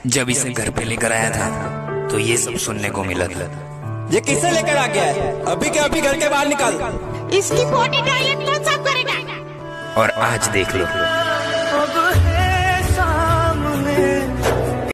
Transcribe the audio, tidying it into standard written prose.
जब इसे घर पे लेकर आया था तो ये सब सुनने को मिला था। ये किससे लेकर आ गया है? अभी के अभी घर के बाहर निकाल। इसकी बॉडी टॉयलेट कौन साफ करेगा? और आज देख लो।